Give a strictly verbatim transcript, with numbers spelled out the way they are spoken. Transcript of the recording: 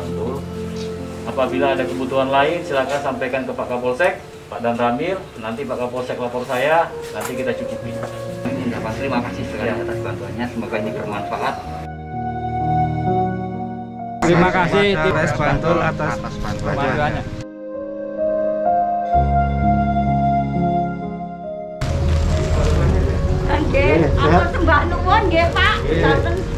Bantul. Apabila ada kebutuhan lain, silakan sampaikan ke Pak Kapolsek, Pak Dan Ramil. Nanti Pak Kapolsek lapor saya, nanti kita cukupi. Ya, Pak, terima kasih sekali ya. atas bantuannya. Semoga ini bermanfaat. Terima kasih Polres Bantul atas bantuannya. Nggih, apa sembah nuwun nggih, Pak.